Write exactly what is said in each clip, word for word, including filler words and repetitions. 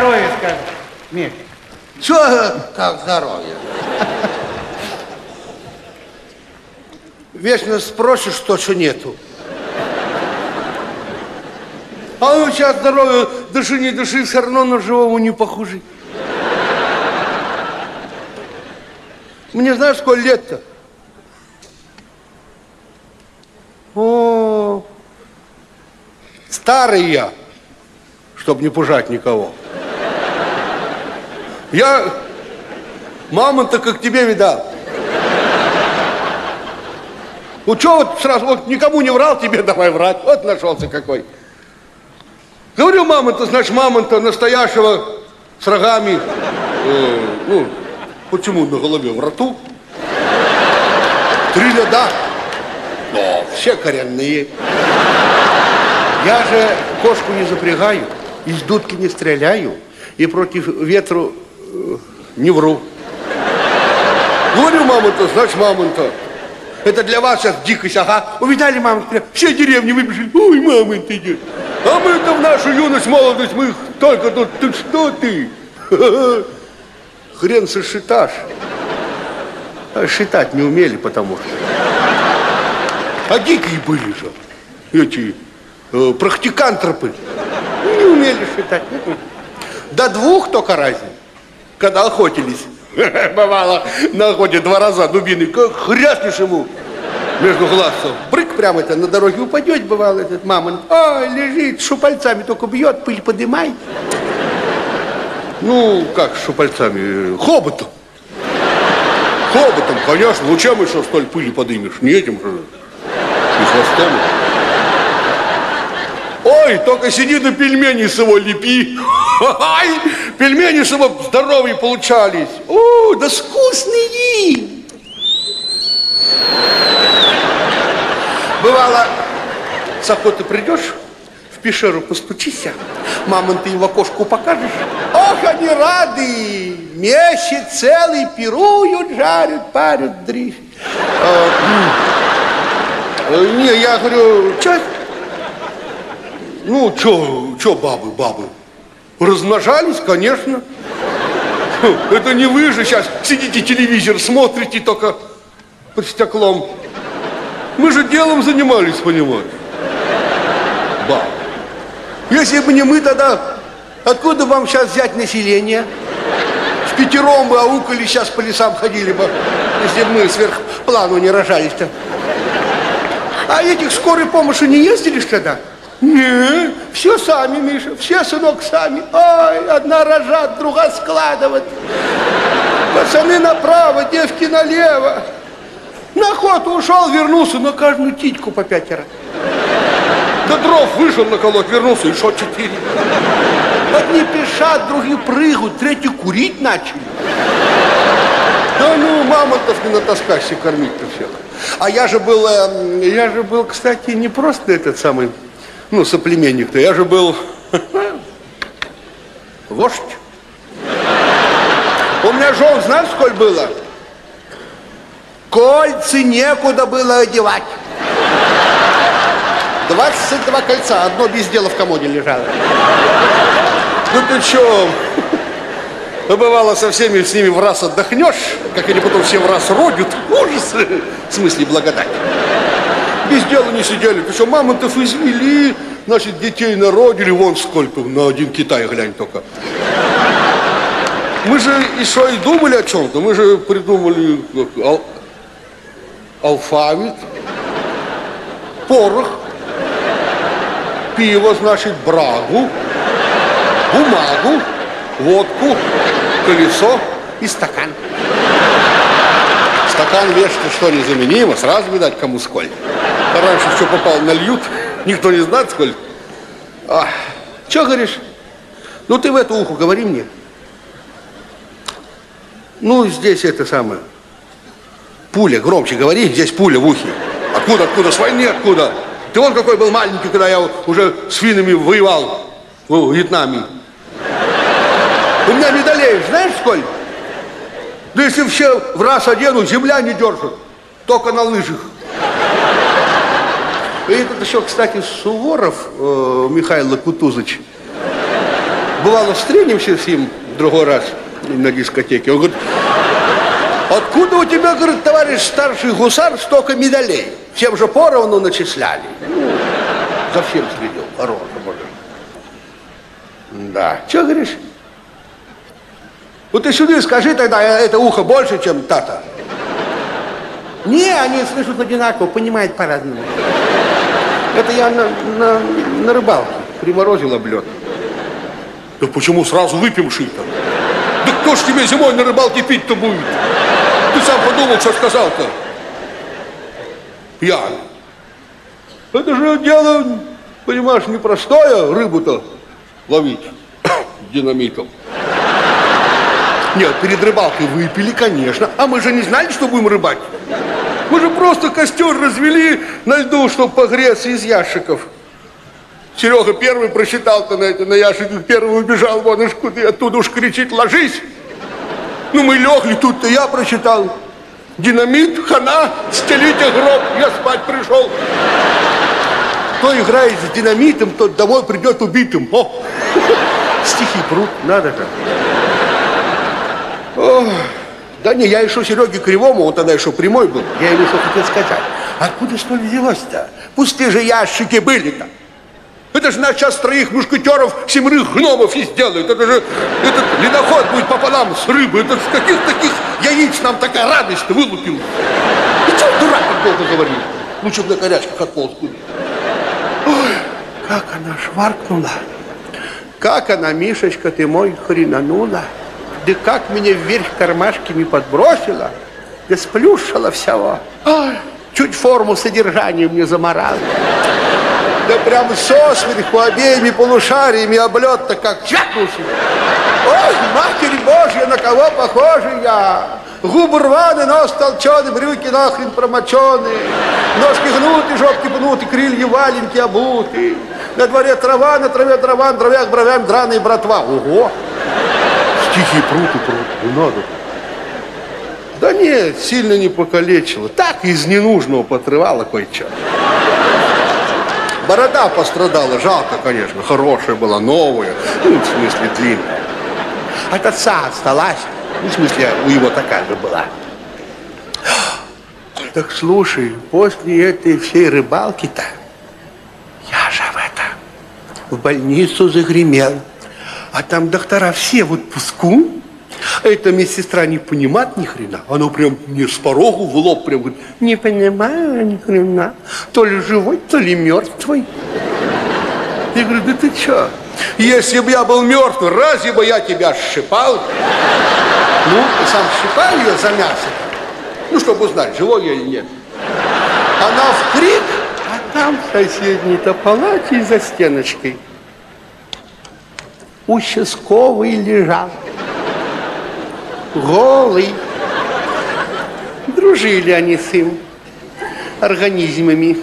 здоровья скажи, Миш. Чё, как здоровье? Вечно спросишь то, что нету. А ну сейчас здоровье, дыши, не дыши, все равно на живому не похуже. Мне знаешь, сколько лет-то? О, старый я, чтоб не пужать никого. Я мамонта как тебе видал. Ну что вот сразу, вот никому не врал, тебе давай врать. Вот нашелся какой. Говорю мамонта, значит мамонта настоящего с рогами. Э, ну, почему на голове, в роту? Три ряда. Но все коренные. Я же кошку не запрягаю, из дудки не стреляю и против ветру э, не вру. Говорю мамонта, значит мамонта. Это для вас сейчас дикость, ага. Увидали мамонта, все деревни выбежали. Ой, мамонт идет. А мы-то в нашу юность, молодость, мы их только тут, ты что ты? Хрен сошиташь. А шитать не умели, потому что. А дикие были же. Эти э, практикантропы. Не умели шитать. До двух только разница. Когда охотились. Бывало, на охоте два раза дубины, как хряснешь ему между глазов. Брык прямо это на дороге упадет, бывало, этот мамонт. Ой, лежит, шупальцами только бьет, пыль подымай. Ну, как шупальцами? Хоботом. Хоботом, конечно. Ну, чем еще столь пыли подымешь? Не этим же. И хвостом. Ой, только сиди да пельмени с его лепи. Ай, пельмени с его здоровые получались. О, да вкусные. Бывало, с охоты придешь, в пещеру постучися, мамонт ты им в окошку покажешь. Ох, они рады. Месяц целый пируют, жарят, парят, дрищ. Не, я говорю, что? Ну, чё, чё бабы, бабы? Размножались, конечно. Это не вы же сейчас сидите, телевизор смотрите только под стеклом. Мы же делом занимались, понимаешь? Бабы. Если бы не мы, тогда откуда вам сейчас взять население? В пятером бы аукали, сейчас по лесам ходили бы, если бы мы сверх плану не рожались-то. А этих скорой помощи не ездили тогда? Нет, все сами, Миша, все, сынок, сами. Ой, одна рожат, другая складывает. Пацаны направо, девки налево. На охоту ушел, вернулся, на каждую титьку по пятеро. Да дров вышел наколоть, вернулся, еще четыре. Одни пешат, другие прыгают, третьи курить начали. Да ну, мамонтов не натаскайся кормить-то всех. А я же был, э, я же был, кстати, не просто этот самый... Ну, соплеменник-то, я же был вождь. У меня жен, знаешь, сколько было? Кольцы некуда было одевать. двадцать два кольца, одно без дела в комоде лежало. Ну ты чё? Бывало, со всеми с ними в раз отдохнешь, как они потом все в раз родят. Ужас! В смысле благодать. Без дела не сидели. Ты что, мамонтов извели, значит, детей народили. Вон сколько, на один Китай глянь только. Мы же еще и думали о чем-то. Мы же придумали ал алфавит, порох, пиво, значит, брагу, бумагу, водку, колесо и стакан. Стакан вешать что незаменимо, сразу видать, кому сколь. А раньше что попало, нальют, никто не знает, сколь. А, что говоришь? Ну, ты в это ухо говори мне. Ну, здесь это самое. Пуля, громче говори, здесь пуля в ухе. Откуда, откуда, с войны откуда? Ты вон какой был маленький, когда я уже с финнами воевал в Вьетнаме. У меня медалей, знаешь, сколь? Да если все в раз одену, земля не держит, только на лыжах. И этот еще, кстати, Суворов, э, Михаил Кутузович, бывало, встретимся с ним в другой раз на дискотеке. Он говорит, откуда у тебя, говорит, товарищ старший гусар, столько медалей? Всем же поровну начисляли. Ну, за всем следил. Хороший мужик. Да. Че говоришь? Вот ты сюда скажи тогда, это ухо больше, чем та-то. Не, они слышат одинаково, понимают по-разному. Это я на, на, на рыбалке приморозил об лед. Да почему сразу выпивший-то? Да кто ж тебе зимой на рыбалке пить-то будет? Ты сам подумал, что сказал-то? Пьяный. Это же дело, понимаешь, непростое рыбу-то ловить динамитом. Нет, перед рыбалкой выпили, конечно. А мы же не знали, что будем рыбать. Мы же просто костер развели на льду, чтобы погреться из ящиков. Серега первый просчитал-то на, на ящиках, первый убежал, вон уж куда, оттуда уж кричит, ложись. Ну, мы легли, тут-то я прочитал. Динамит, хана, стелите гроб, я спать пришел. Кто играет с динамитом, тот домой придет убитым. О, стихи прут, надо же. О, да не, я еще Сереге Кривому, он тогда еще прямой был, я ему что хотел сказать. Откуда столь взялось-то? Пустые же ящики были-то. Это же нас сейчас троих мушкетеров, семерых гномов и сделают. Это же этот ледоход будет пополам с рыбой. Это с каких таких яиц нам такая радость вылупил. И что дурак так долго говорил? Лучше бы на корячках отполз куда. Ой, как она шваркнула. Как она, Мишечка, ты мой, хренанула. Да как меня вверх кармашками подбросила. Да сплюшила всего. Ой, чуть форму содержания мне заморала. Да прям со сверху обеими полушариями облет-то как чакнулся. Ой, Матерь Божья, на кого похожа я? Губы рваны, нос толченый, брюки нахрен промоченые. Ножки гнуты, жопки пнуты, крылья валенки обуты. На дворе трава, на траве дрова, на дровях бровям драные братва. Ого! Стихи прут и прут, не надо. Да нет, сильно не покалечило. Так из ненужного потрывало кое-что. Борода пострадала, жалко, конечно, хорошая была, новая, ну, в смысле, длинная. От отца осталась, ну, в смысле, у его такая же была. Так слушай, после этой всей рыбалки-то я же в это, в больницу загремел, а там доктора все в отпуску. Эта медсестра не понимает ни хрена. Она прям мне с порогу в лоб прям говорит, не понимаю ни хрена. То ли живой, то ли мертвый. Я говорю, да ты что? Если бы я был мертвый, разве бы я тебя сшипал? Ну, сам сшипал ее за мясо. Ну, чтобы узнать, живой я или нет. Она в крик, а там в соседней-то палате за стеночкой участковый лежал. Голый. Дружили они с им организмами.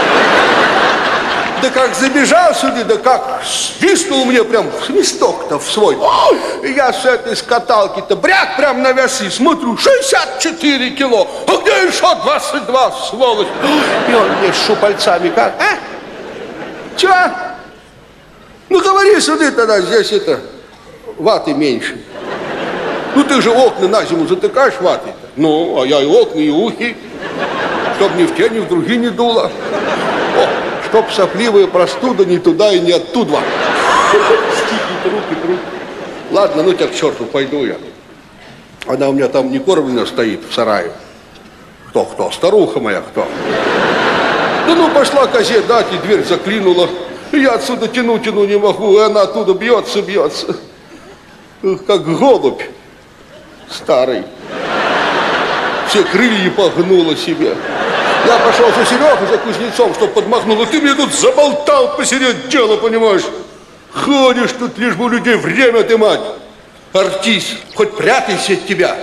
Да как забежал сюда, да как свистнул мне прям свисток-то в свой. Ой, я с этой скаталки-то бряк прям на весы смотрю, шестьдесят четыре кило. А где еще двадцать два, сволочь? И он мне с шупальцами как, а? Че? Ну говори сюда тогда, здесь это ваты меньше. Ну ты же окна на зиму затыкаешь ватой-то. Ну, а я и окна, и ухи. Чтоб ни в те, ни в другие не дуло. О, чтоб сопливая простуда ни туда и ни оттуда. Стихи трут и трут. Ладно, ну тебя к черту, пойду я. Она у меня там не кормлена стоит в сарае. Кто, кто? Старуха моя, кто? Да ну пошла козе дать, и дверь заклинула. И я отсюда тяну, тяну не могу, и она оттуда бьется, бьется. Как голубь. Старый. Все крылья погнуло себе. Я пошел за Серегой, за кузнецом, чтоб подмахнул, а ты мне тут заболтал посеред дела, понимаешь? Ходишь тут, лишь бы у людей время отымать. Артист, хоть прятайся от тебя.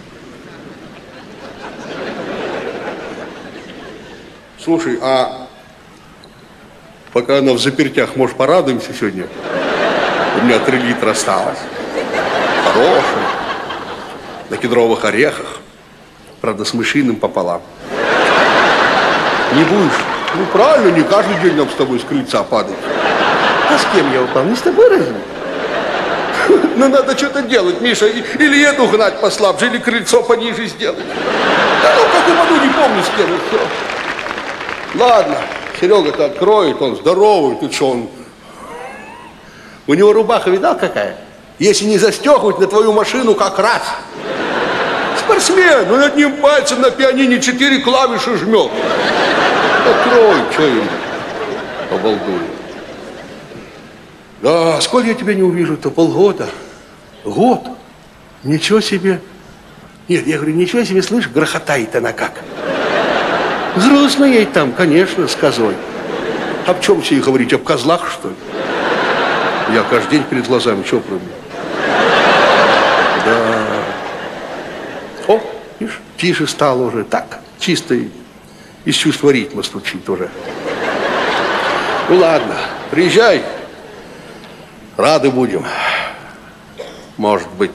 Слушай, а пока она в запертях, может, порадуемся сегодня? У меня три литра осталось. Хорошая. На кедровых орехах. Правда, с мышиным пополам. Не будешь? Ну, правильно, не каждый день нам с тобой с крыльца падать. А с кем я упал? Не с тобой разве? Ну, надо что-то делать, Миша. Или еду гнать послабже, или крыльцо пониже сделать. Да ну, как упаду, не помню с кем, и все. Ладно, Серега-то откроет, он здоровый, тут что он... У него рубаха, видал, какая? Если не застегивать, на твою машину как раз. Спортсмен, он одним пальцем на пианине четыре клавиши жмет. Открой, что ему? Обалдует. Да, сколько я тебя не увижу-то? Полгода? Год? Ничего себе. Нет, я говорю, ничего себе, слышь, грохотает она как. Грустно ей там, конечно, с козой. Об чем все и говорить, об козлах, что ли? Я каждый день перед глазами, что проблема? Да. О, видишь, тише стало уже, так, чисто из чувства ритма стучит уже. Ну ладно, приезжай. Рады будем. Может быть.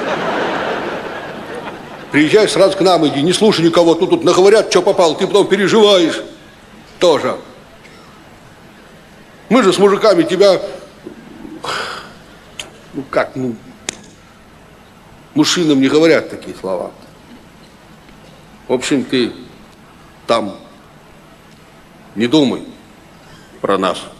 Приезжай, сразу к нам иди, не слушай никого, тут, тут наговорят, что попало, ты потом переживаешь. Тоже. Мы же с мужиками тебя... Ну как, ну... Мужчинам не говорят такие слова. В общем, ты там не думай про нас.